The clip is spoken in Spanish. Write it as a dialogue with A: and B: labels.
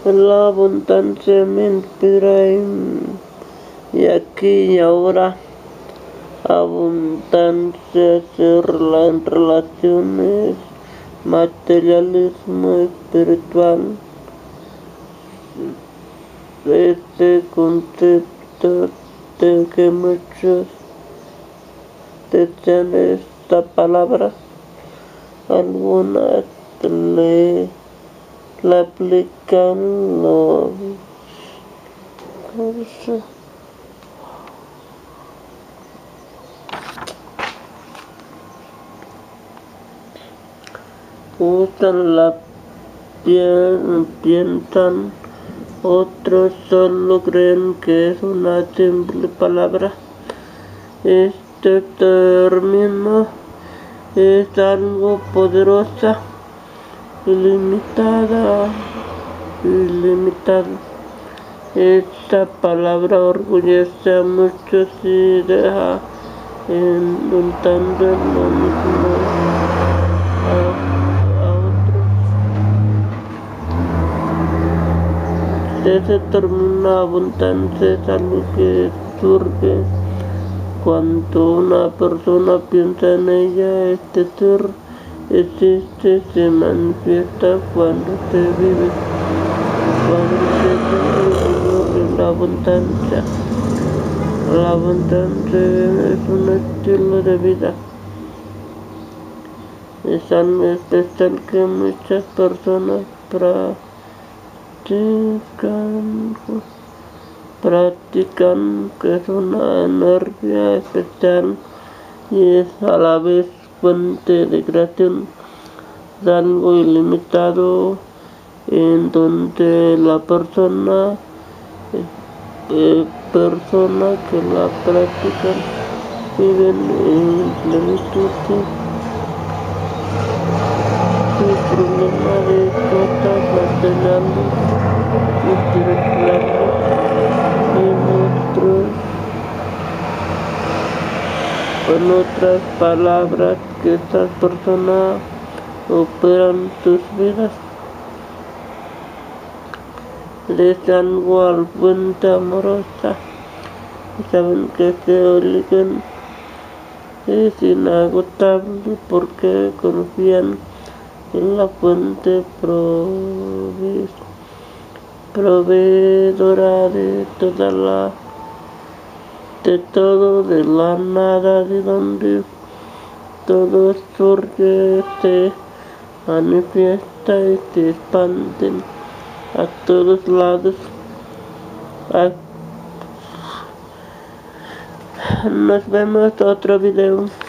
A: La abundancia me inspira y aquí y ahora. Abundancia en relaciones, materialismo espiritual. Este concepto de que muchos desean esta palabra, algunas la aplican usan piensan, otros solo creen que es una simple palabra. Este término es algo poderosa, ilimitado. Esta palabra orgullece a muchos y deja inundando lo mismo a otros. Ese término abundancia es algo que surge cuando una persona piensa en ella. Este ser existe, se manifiesta cuando se vive la abundancia. La abundancia es un estilo de vida. Es algo especial que muchas personas practican, que es una energía especial y es a la vez fuente de creación. Es algo ilimitado en donde la persona que la practican viven en plenitud. El problema de cosas materiales y espirituales en otras palabras, que estas personas operan sus vidas. Les algo al fuente amorosa y saben que ese origen es inagotable porque confían en la fuente proveedora de todo, de la nada, de donde todo surge, se manifiesta y se expande a todos lados. Nos vemos en otro video.